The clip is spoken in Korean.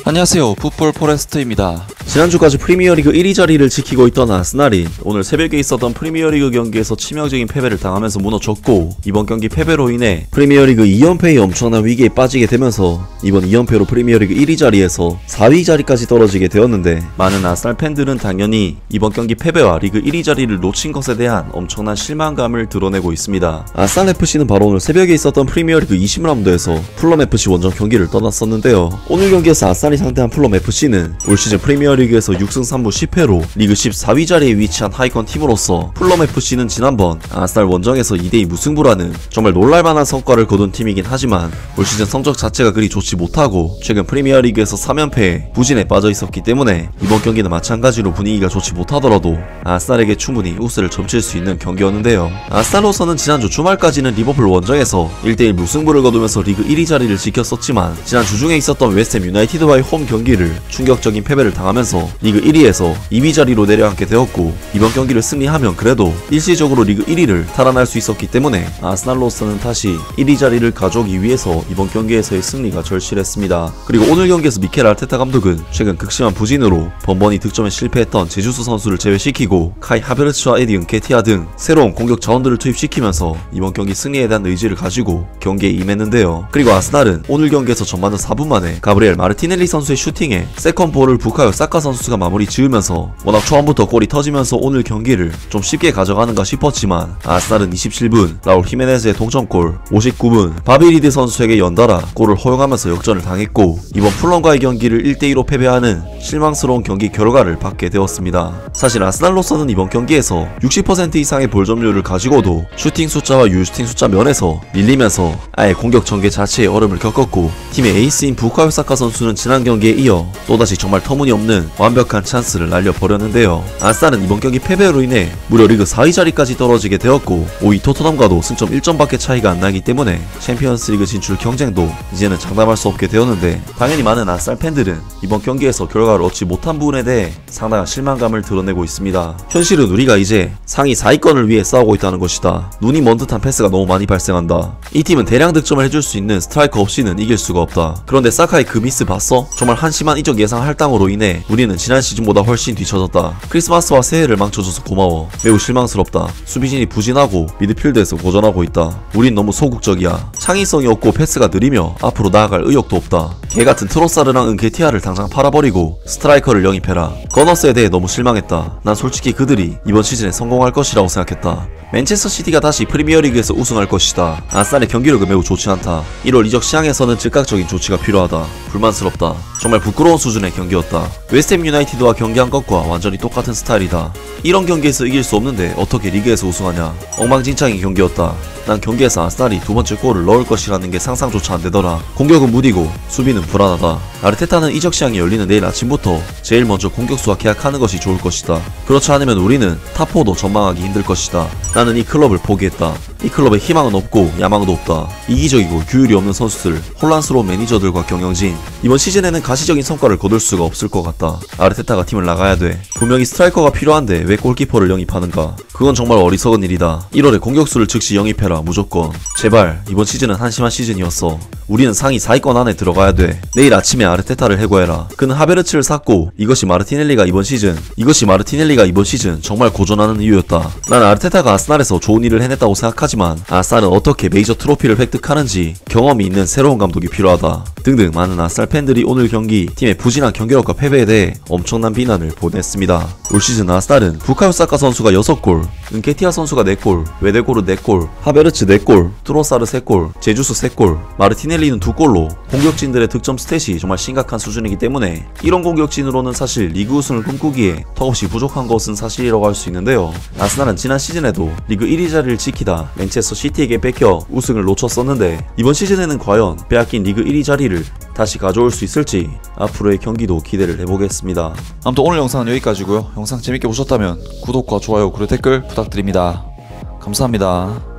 안녕하세요, 풋볼 포레스트입니다. 지난주까지 프리미어리그 1위 자리를 지키고 있던 아스날이 오늘 새벽에 있었던 프리미어리그 경기에서 치명적인 패배를 당하면서 무너졌고, 이번 경기 패배로 인해 프리미어리그 2연패의 엄청난 위기에 빠지게 되면서 이번 2연패로 프리미어리그 1위 자리에서 4위 자리까지 떨어지게 되었는데, 많은 아스날 팬들은 당연히 이번 경기 패배와 리그 1위 자리를 놓친 것에 대한 엄청난 실망감을 드러내고 있습니다. 아스날FC는 바로 오늘 새벽에 있었던 프리미어리그 20라운드에서 풀럼FC 원정 경기를 떠났었는데요. 오늘 경기에서 아스날이 상대한 풀럼FC는 올 시즌 프리미어리그에서 6승 3무 10패로 리그 14위 자리에 위치한 하위권 팀으로서, 풀럼FC는 지난번 아스날 원정에서 2대2 무승부라는 정말 놀랄만한 성과를 거둔 팀이긴 하지만, 올 시즌 성적 자체가 그리 좋지 못하고 최근 프리미어리그에서 3연패에 부진에 빠져 있었기 때문에 이번 경기는 마찬가지로 분위기가 좋지 못하더라도 아스날에게 충분히 우세를 점칠 수 있는 경기였는데요. 아스날로서는 지난주 주말까지는 리버풀 원정에서 1대1 무승부를 거두면서 리그 1위 자리를 지켰었지만, 지난 주중에 있었던 웨스트햄 유나이티드와의 홈 경기를 충격적인 패배를 당하면서 리그 1위에서 2위 자리로 내려앉게 되었고, 이번 경기를 승리하면 그래도 일시적으로 리그 1위를 탈환할 수 있었기 때문에 아스날로서는 다시 1위 자리를 가져오기 위해서 이번 경기에서의 승리가 절실했습니다. 그리고 오늘 경기에서 미켈 아르테타 감독은 최근 극심한 부진으로 번번이 득점에 실패했던 제주스 선수를 제외시키고 카이 하베르츠와 에디 은케티아 등 새로운 공격 자원들을 투입시키면서 이번 경기 승리에 대한 의지를 가지고 경기에 임했는데요. 그리고 아스날은 오늘 경기에서 전반전 4분 만에 가브리엘 마르티넬리 선수의 슈팅에 세컨볼을 부카요 사카 선수가 마무리 지으면서 워낙 처음부터 골이 터지면서 오늘 경기를 좀 쉽게 가져가는가 싶었지만, 아스날은 27분 라울 히메네즈의 동점골, 59분 바비리드 선수에게 연달아 골을 허용하면서 역전을 당했고, 이번 풀럼과의 경기를 1대2로 패배하는 실망스러운 경기 결과를 받게 되었습니다. 사실 아스날로서는 이번 경기에서 60% 이상의 볼 점유율을 가지고도 슈팅 숫자와 유슈팅 숫자 면에서 밀리면서 아예 공격 전개 자체의 어려움을 겪었고, 팀의 에이스인 부카요 사카 선수는 지난 경기에 이어 또다시 정말 터무니없는 완벽한 찬스를 날려버렸는데요. 아스날은 이번 경기 패배로 인해 무려 리그 4위 자리까지 떨어지게 되었고, 5위 토트넘과도 승점 1점밖에 차이가 안 나기 때문에 챔피언스리그 진출 경쟁도 이제는 장담할 수 없게 되었는데, 당연히 많은 아스날 팬들은 이번 경기에서 결과를 얻지 못한 부분에 대해 상당한 실망감을 드러내고 있습니다. 현실은 우리가 이제 상위 4위권을 위해 싸우고 있다는 것이다. 눈이 먼 듯한 패스가 너무 많이 발생한다. 이 팀은 대량 득점을 해줄 수 있는 스트라이커 없이는 이길 수가 없다. 그런데 사카의 그 미스 봤어? 정말 한심한 이적 예상 할당으로 인해 우리는 지난 시즌보다 훨씬 뒤처졌다. 크리스마스와 새해를 망쳐줘서 고마워. 매우 실망스럽다. 수비진이 부진하고 미드필드에서 고전하고 있다. 우린 너무 소극적이야. 창의성이 없고 패스가 느리며 앞으로 나아갈 의욕도 없다. 개같은 트로사르랑 은케티아를 당장 팔아버리고 스트라이커를 영입해라. 거너스에 대해 너무 실망했다. 난 솔직히 그들이 이번 시즌에 성공할 것이라고 생각했다. 맨체스터 시티가 다시 프리미어리그에서 우승할 것이다. 아스날의 경기력은 매우 좋지 않다. 1월 이적 시장에서는 즉각적인 조치가 필요하다. 불만스럽다. 정말 부끄러운 수준의 경기였다. 웨스트햄 유나이티드와 경기한 것과 완전히 똑같은 스타일이다. 이런 경기에서 이길 수 없는데 어떻게 리그에서 우승하냐. 엉망진창인 경기였다. 난 경기에서 아스날이 두 번째 골을 넣을 것이라는 게 상상조차 안 되더라. 공격은 무디고 수비는 불안하다. 아르테타는 이적 시장이 열리는 내일 아침부터 제일 먼저 공격수와 계약하는 것이 좋을 것이다. 그렇지 않으면 우리는 탑4도 전망하기 힘들 것이다. 나는 이 클럽을 포기했다. 이 클럽에 희망은 없고 야망도 없다. 이기적이고 규율이 없는 선수들, 혼란스러운 매니저들과 경영진, 이번 시즌에는 가시적인 성과를 거둘 수가 없을 것 같다. 아르테타가 팀을 나가야 돼. 분명히 스트라이커가 필요한데 왜 골키퍼를 영입하는가. 그건 정말 어리석은 일이다. 1월에 공격수를 즉시 영입해라. 무조건. 제발 이번 시즌은 한심한 시즌이었어. 우리는 상위 4위권 안에 들어가야 돼. 내일 아침에 아르테타를 해고해라. 그는 하베르츠를 샀고, 이것이 마르티넬리가 이번 시즌 정말 고전하는 이유였다. 난 아르테타가 아스날에서 좋은 일을 해냈다고 생각하지만, 아스날은 어떻게 메이저 트로피를 획득하는지 경험이 있는 새로운 감독이 필요하다. 등등 많은 아스날 팬들이 오늘 경기 팀의 부진한 경기력과 패배에 대해 엄청난 비난을 보냈습니다. 올 시즌 아스날은 부카요 사카 선수가 6골, 은케티아 선수가 4골, 웨데고르 4골, 하베르츠 4골, 트로사르 3골, 제주스 3골, 마르티넬리는 2골로 공격진들의 득점 스탯이 정말 심각한 수준이기 때문에, 이런 공격진으로는 사실 리그 우승을 꿈꾸기에 턱없이 부족한 것은 사실이라고 할 수 있는데요. 아스날은 지난 시즌에도 리그 1위 자리를 지키다 맨체스터 시티에게 뺏겨 우승을 놓쳤었는데, 이번 시즌에는 과연 빼앗긴 리그 1위 자리를 다시 가져올 수 있을지 앞으로의 경기도 기대를 해보겠습니다. 아무튼 오늘 영상은 여기까지고요. 영상 재밌게 보셨다면 구독과 좋아요 그리고 댓글 부탁드립니다. 감사합니다.